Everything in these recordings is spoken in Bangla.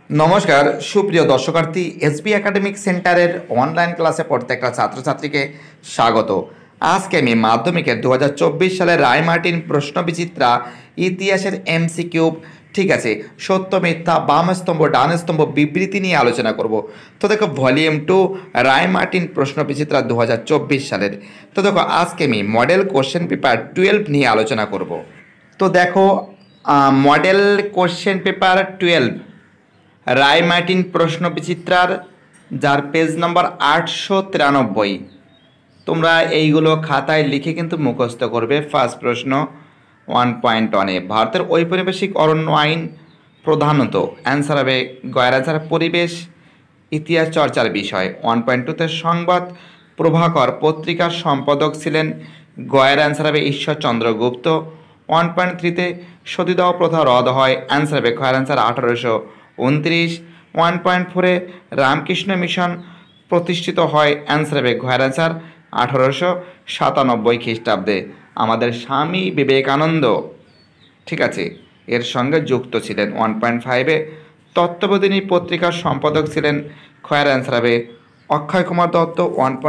নমস্কার সুপ্রিয় দর্শকার্থী এসবি একাডেমিক সেন্টারের অনলাইন ক্লাসে প্রত্যেকটা ছাত্রছাত্রীকে স্বাগত। আজকে আমি মাধ্যমিকের 2024 সালের রায়মার্টিন প্রশ্ন বিচিত্রা ইতিহাসের এমসিকিউ, ঠিক আছে, সত্য মিথ্যা বাম স্তম্ভ ডান স্তম্ভ বিবৃতি নিয়ে আলোচনা করব। তো দেখো ভলিউম 2 রায়মার্টিন প্রশ্ন বিচিত্রা 2024 সালের। তো দেখো আজকে আমি মডেল কোশ্চেন পেপার 12 নিয়ে আলোচনা করব। তো দেখো মডেল কোশ্চেন পেপার 12 রায়মার্টিন প্রশ্ন বিচিত্রার, যার পেজ নম্বর 893। তোমরা এইগুলো খাতায় লিখে কিন্তু মুখস্থ করবে। ফার্স্ট প্রশ্ন 1.1-এ ভারতের ঔপনিবেশিক অরণ্য আইন প্রধানত অ্যান্সার হবে গয়ের অ্যান্সার পরিবেশ ইতিহাস চর্চার বিষয়। 1.2-তে সংবাদ প্রভাকর পত্রিকার সম্পাদক ছিলেন গয়ের অ্যান্সার হবে ঈশ্বরচন্দ্র গুপ্ত। 1.3-তে সতীদাহ প্রথা রদ হয়, অ্যান্সার হবে গয়ের অ্যান্সার 1829। 1.4-এ রামকৃষ্ণ মিশন প্রতিষ্ঠিত হয়, অ্যান্সার হবে গয়ের অ্যান্সার 1897 খ্রিস্টাব্দে। আমাদের স্বামী বিবেকানন্দ, ঠিক আছে, এর সঙ্গে যুক্ত ছিলেন। 1.5-এ তত্ত্ববোধিনী পত্রিকার সম্পাদক ছিলেন, খয়ের অ্যান্সার হবে অক্ষয় কুমার দত্ত।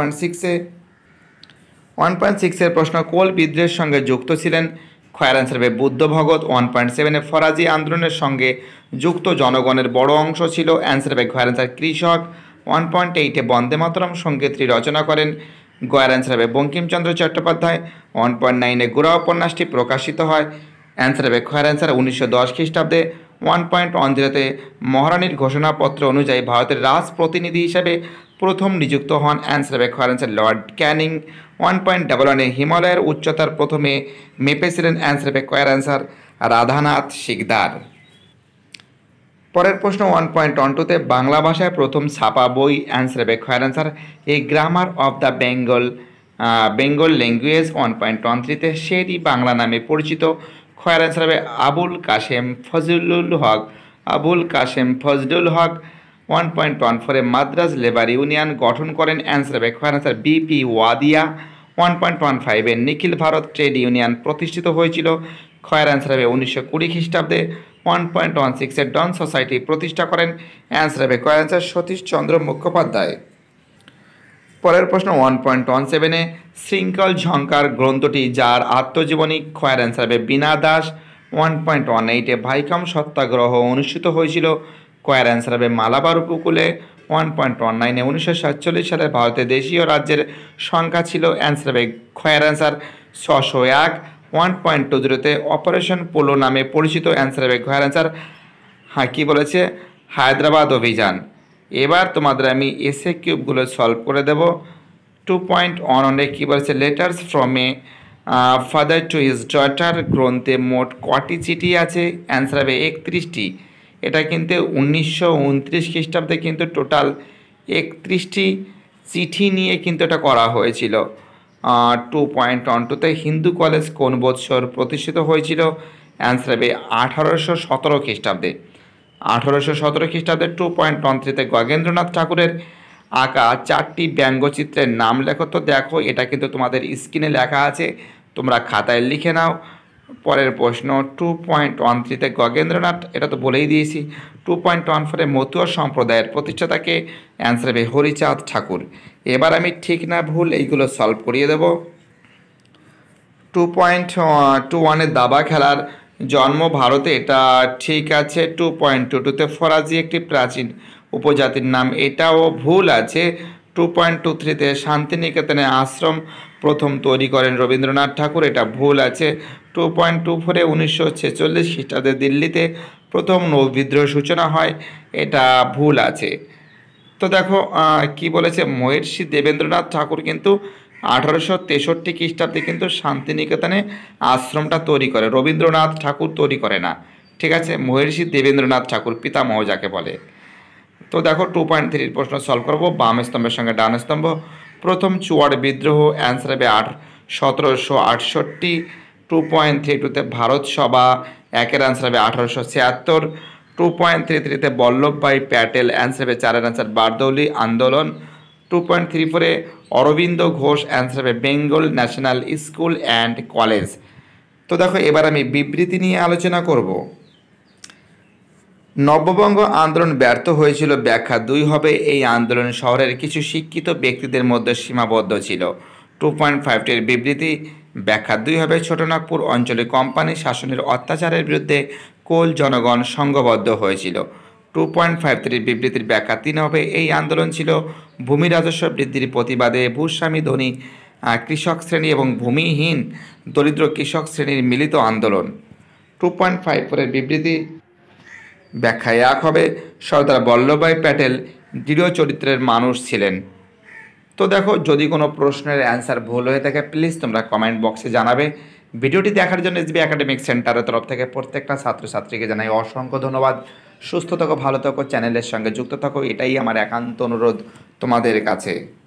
1.6-এর প্রশ্ন কোল বিদ্রোহের সঙ্গে যুক্ত ছিলেন, খয়ের অ্যান্সার হবে বুদ্ধ ভগত। 1.7-এ ফরাজি আন্দোলনের সঙ্গে যুক্ত জনগণের বড় অংশ ছিল, অ্যান্সার হবে খয়ের অ্যান্সার কৃষক। 1.8-এ বন্দে মাতরম সঙ্গীতটি রচনা করেন, গয়ের অ্যান্সার হবে বঙ্কিমচন্দ্র চট্টোপাধ্যায়। 1.9-এ গোড়া উপন্যাসটি প্রকাশিত হয়, অ্যান্সার হবে খয়ের অ্যান্সার 1910 খ্রিস্টাব্দে। 1.10-তে মহারানীর ঘোষণাপত্র অনুযায়ী ভারতের রাজপ্রতিনিধি হিসেবে প্রথম নিযুক্ত হন, অ্যান্সার হবে খয়ের অ্যান্সার লর্ড ক্যানিং। 1.11-এ হিমালয়ের উচ্চতার প্রথমে মেপেছিলেন, অ্যান্সার হবে খয়ের অ্যান্সার রাধানাথ সিকদার। পরের প্রশ্ন 1.12-তে বাংলা ভাষায় প্রথম ছাপা বই, অ্যান্সার হবে খয়ের answer a grammar of the Bengal language. 1.13-তে শেরি বাংলা নামে পরিচিত, খয়ের অ্যান্সার হবে আবুল কাশেম ফজলুল হক। 1.14-এ মাদ্রাজ লেবার ইউনিয়ন গঠন করেন, অ্যান্সার হবে খয়ের অ্যান্সার বিপি ওয়াদিয়া। 1.15-এ নিখিল ভারত ট্রেড ইউনিয়ন প্রতিষ্ঠিত হয়েছিল, খয়ের অ্যান্সার হবে 1920 খ্রিস্টাব্দে। 1.16-এ ডন সোসাইটি প্রতিষ্ঠা করেন, অ্যান্সার হবে খয়ের অ্যান্সার সতীশচন্দ্র মুখোপাধ্যায়। পরের প্রশ্ন 1.17-এ শৃঙ্খল ঝঙ্কার গ্রন্থটি যার আত্মজীবনী, খয়ের অ্যান্সার হবে বীণা দাস। 1.18-এ ভাইকম সত্যাগ্রহ অনুষ্ঠিত হয়েছিল, খয়ের অ্যান্সার হবে মালাবার উপকূলে। 1.19-এ 1947 সালে ভারতের দেশীয় রাজ্যের সংখ্যা ছিল, অ্যান্সার হবে খয়ের অ্যান্সার 601। 1.20-তে অপারেশন পোলো নামে পরিচিত, অ্যান্সার হবে খয়ের অ্যান্সার কী বলেছে হায়দ্রাবাদ অভিযান। এবার তোমাদের আমি এসে কিউবগুলো সলভ করে দেব। 2.1-এ কী বলেছে letters from a father to his daughter গ্রন্থে মোট কটি চিঠি আছে, অ্যান্সার হবে 31টি। এটা কিন্তু 1929 খ্রিস্টাব্দে কিন্তু টোটাল 31টি চিঠি নিয়ে কিন্তু এটা করা হয়েছিল। 2.12-তে হিন্দু কলেজ কোন বৎসর প্রতিষ্ঠিত হয়েছিল, অ্যান্সার হবে 1817 খ্রিস্টাব্দে। 1817 খ্রিস্টাব্দে। 2.13-তে গগেন্দ্রনাথ ঠাকুরের আঁকা 4টি ব্যঙ্গচিত্রের নাম লেখো। তো দেখো এটা কিন্তু তোমাদের স্ক্রিনে লেখা আছে, তোমরা খাতায় লিখে নাও। পরের প্রশ্ন 2.13-তে গগেন্দ্রনাথ, এটা তো বলেই দিয়েছি। 2.14-এ মতুয়া সম্প্রদায়ের প্রতিষ্ঠাতাকে, অ্যান্সার হবে হরিচাঁদ ঠাকুর। এবার আমি ঠিক না ভুল এইগুলো সলভ করিয়ে দেব। 2.21-এ দাবা খেলার জন্ম ভারতে, এটা ঠিক আছে। 2.22-তে ফরাজি একটি প্রাচীন উপজাতির নাম, এটাও ভুল আছে। 2.23-তে শান্তিনিকেতনে আশ্রম প্রথম তৈরি করেন রবীন্দ্রনাথ ঠাকুর, এটা ভুল আছে। 2.24-এ 1946 খ্রিস্টাব্দে দিল্লিতে প্রথম নৌবিদ্রোহের সূচনা হয়, এটা ভুল আছে। তো দেখো কি বলেছে মহর্ষি দেবেন্দ্রনাথ ঠাকুর কিন্তু 1863 খ্রিস্টাব্দে কিন্তু শান্তিনিকেতনে আশ্রমটা তৈরি করে, রবীন্দ্রনাথ ঠাকুর তৈরি করে না, ঠিক আছে। মহর্ষি দেবেন্দ্রনাথ ঠাকুর পিতামহ যাকে বলে। তো দেখো 2.3 প্রশ্ন সলভ করবো। বাম স্তম্ভের সঙ্গে ডান স্তম্ভ, প্রথম চুয়াড় বিদ্রোহ, অ্যান্সার হবে 1768। 2.32-তে ভারত সভা, একের অ্যান্সার হবে 1876। 2.33-তে বল্লভভাই প্যাটেল, অ্যান্সার হবে 4-এর অ্যান্সার বারদৌলি আন্দোলন। 2.34-এ অরবিন্দ ঘোষ, অ্যান্সার হবে Bengal national school and college. তো দেখো এবার আমি বিবৃতি নিয়ে আলোচনা করব। নববঙ্গ আন্দোলন ব্যর্থ হয়েছিল, ব্যাখ্যা 2 হবে এই আন্দোলন শহরের কিছু শিক্ষিত ব্যক্তিদের মধ্যে সীমাবদ্ধ ছিল। 2.5টির বিবৃতি, ব্যাখ্যা 2 হবে ছোটনাগপুর অঞ্চলে কোম্পানি শাসনের অত্যাচারের বিরুদ্ধে কোল জনগণ সংঘবদ্ধ হয়েছিল। 2.53 বিবৃতির ব্যাখ্যা 3 হবে এই আন্দোলন ছিল ভূমি রাজস্ব বৃদ্ধির প্রতিবাদে ভূস্বামী ধনী কৃষক শ্রেণী এবং ভূমিহীন দরিদ্র কৃষক শ্রেণীর মিলিত আন্দোলন। 2.54 বিবৃতি, ব্যাখ্যা 1 হবে সর্দার বল্লভভাই প্যাটেল দৃঢ় চরিত্রের মানুষ ছিলেন। তো দেখো, যদি কোনো প্রশ্নের অ্যান্সার ভুল হয়ে থাকে প্লিজ তোমরা কমেন্ট বক্সে জানাবে। ভিডিওটি দেখার জন্য এসবি একাডেমিক সেন্টারের তরফ থেকে প্রত্যেকটা ছাত্রছাত্রীকে জানাই অসংখ্য ধন্যবাদ। সুস্থ থাকো, ভালো থাকো, চ্যানেলের সঙ্গে যুক্ত থাকো, এটাই আমার একান্ত অনুরোধ তোমাদের কাছে।